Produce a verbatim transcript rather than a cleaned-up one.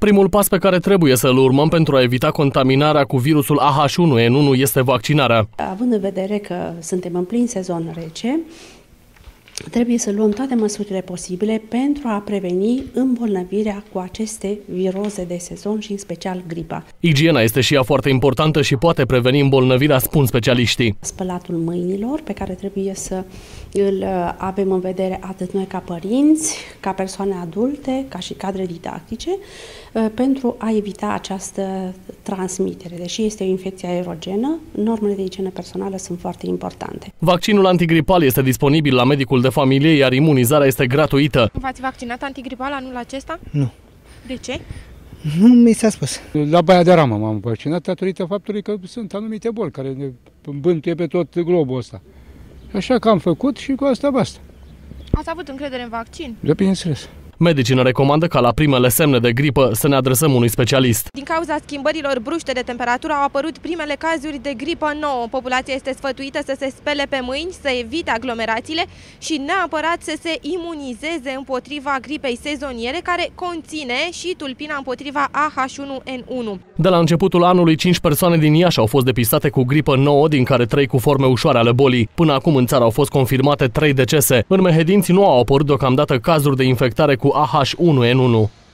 Primul pas pe care trebuie să-l urmăm pentru a evita contaminarea cu virusul A H unu N unu este vaccinarea. Având în vedere că suntem în plin sezon rece, trebuie să luăm toate măsurile posibile pentru a preveni îmbolnăvirea cu aceste viroze de sezon și în special gripa. Igiena este și ea foarte importantă și poate preveni îmbolnăvirea, spun specialiștii. Spălatul mâinilor, pe care trebuie să îl avem în vedere atât noi ca părinți, ca persoane adulte, ca și cadre didactice, pentru a evita această transmitere. Deși este o infecție aerogenă, normele de igienă personală sunt foarte importante. Vaccinul antigripal este disponibil la medicul de familie, iar imunizarea este gratuită. V-ați vaccinat antigripal anul acesta? Nu. De ce? Nu mi s-a spus. La Baia de Ramă m-am vaccinat datorită faptului că sunt anumite boli care ne bântuie pe tot globul ăsta. Așa că am făcut și cu asta basta. Ați avut încredere în vaccin? De bineînțeles. Medicii ne recomandă ca la primele semne de gripă să ne adresăm unui specialist. Din cauza schimbărilor bruște de temperatură au apărut primele cazuri de gripă nouă. Populația este sfătuită să se spele pe mâini, să evite aglomerațiile și neapărat să se imunizeze împotriva gripei sezoniere, care conține și tulpina împotriva A H unu N unu. De la începutul anului, cinci persoane din Iași au fost depistate cu gripă nouă, din care trei cu forme ușoare ale bolii. Până acum în țară au fost confirmate trei decese. În Mehedinți nu au apărut deocamdată cazuri de infectare cu A H unu N unu.